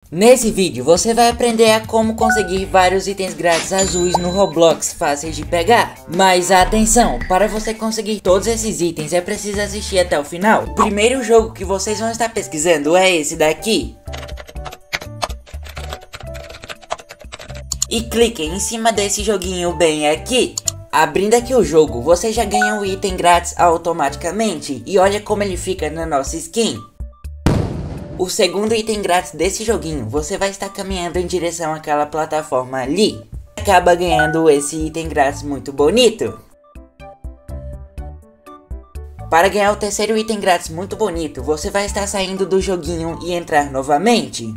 Nesse vídeo você vai aprender a como conseguir vários itens grátis azuis no Roblox fáceis de pegar. Mas atenção, para você conseguir todos esses itens é preciso assistir até o final. O primeiro jogo que vocês vão estar pesquisando é esse daqui. E cliquem em cima desse joguinho bem aqui. Abrindo aqui o jogo, você já ganha um item grátis automaticamente. E olha como ele fica na nossa skin. O segundo item grátis desse joguinho, você vai estar caminhando em direção àquela plataforma ali. Acaba ganhando esse item grátis muito bonito. Para ganhar o terceiro item grátis muito bonito, você vai estar saindo do joguinho e entrar novamente.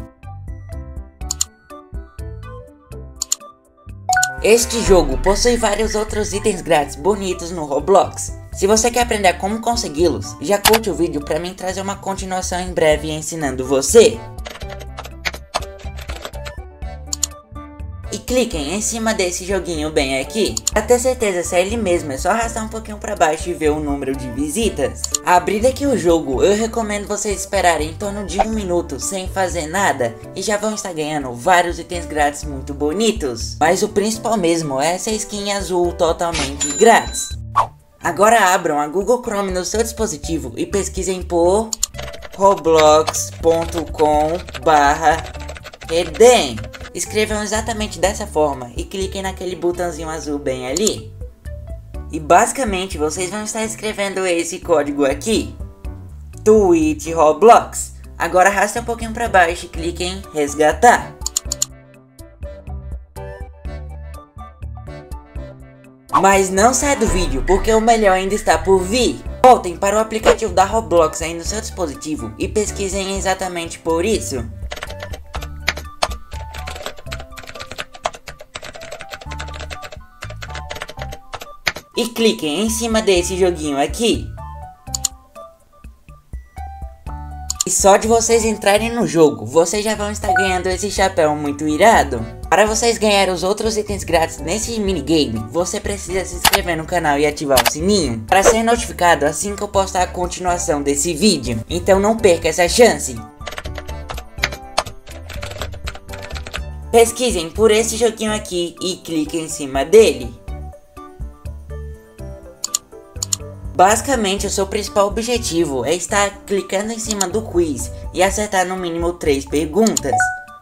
Este jogo possui vários outros itens grátis bonitos no Roblox. Se você quer aprender como consegui-los, já curte o vídeo para mim trazer uma continuação em breve ensinando você. E cliquem em cima desse joguinho bem aqui. Para ter certeza se é ele mesmo, é só arrastar um pouquinho para baixo e ver o número de visitas. Abrindo aqui o jogo, eu recomendo vocês esperarem em torno de 1 minuto sem fazer nada e já vão estar ganhando vários itens grátis muito bonitos. Mas o principal mesmo é essa skin azul totalmente grátis. Agora abram a Google Chrome no seu dispositivo e pesquisem por roblox.com/redeem. Escrevam exatamente dessa forma e cliquem naquele botãozinho azul bem ali. E basicamente vocês vão estar escrevendo esse código aqui. Tweet Roblox. Agora arrastem um pouquinho para baixo e cliquem em resgatar. Mas não saia do vídeo, porque o melhor ainda está por vir. Voltem para o aplicativo da Roblox aí no seu dispositivo e pesquisem exatamente por isso. E cliquem em cima desse joguinho aqui. E só de vocês entrarem no jogo, vocês já vão estar ganhando esse chapéu muito irado. Para vocês ganharem os outros itens grátis nesse minigame, você precisa se inscrever no canal e ativar o sininho para ser notificado assim que eu postar a continuação desse vídeo. Então não perca essa chance. Pesquisem por esse joguinho aqui e cliquem em cima dele. Basicamente, o seu principal objetivo é estar clicando em cima do quiz e acertar no mínimo 3 perguntas.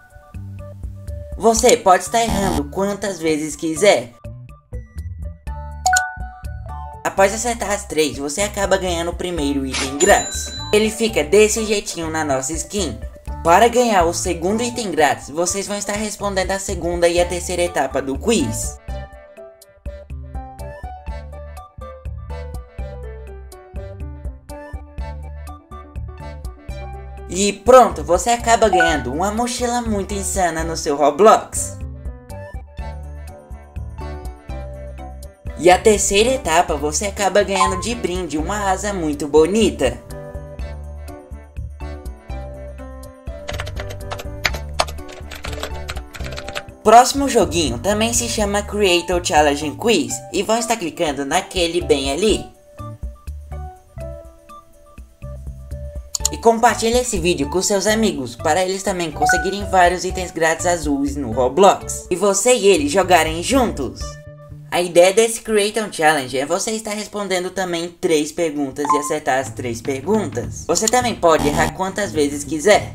Você pode estar errando quantas vezes quiser. Após acertar as 3, você acaba ganhando o primeiro item grátis. Ele fica desse jeitinho na nossa skin. Para ganhar o segundo item grátis, vocês vão estar respondendo a segunda e a terceira etapa do quiz. E pronto, você acaba ganhando uma mochila muito insana no seu Roblox. E a terceira etapa você acaba ganhando de brinde uma asa muito bonita. Próximo joguinho também se chama Creator Challenge Quiz e vão estar clicando naquele bem ali. E compartilhe esse vídeo com seus amigos, para eles também conseguirem vários itens grátis azuis no Roblox. E você e eles jogarem juntos. A ideia desse Creator Challenge é você estar respondendo também 3 perguntas e acertar as 3 perguntas. Você também pode errar quantas vezes quiser.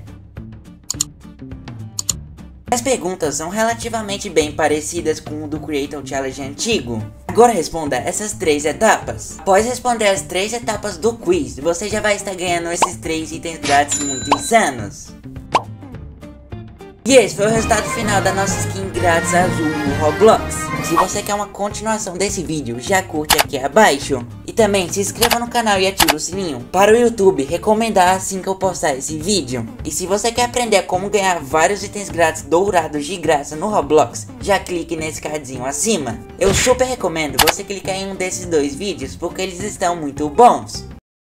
As perguntas são relativamente bem parecidas com o do Creator Challenge antigo. Agora responda essas 3 etapas. Após responder as 3 etapas do quiz, você já vai estar ganhando esses 3 itens grátis muito insanos. E esse foi o resultado final da nossa skin grátis azul no Roblox. Se você quer uma continuação desse vídeo, já curte aqui abaixo. E também se inscreva no canal e ative o sininho para o YouTube recomendar assim que eu postar esse vídeo. E se você quer aprender como ganhar vários itens grátis dourados de graça no Roblox, já clique nesse cardzinho acima. Eu super recomendo você clicar em um desses 2 vídeos porque eles estão muito bons.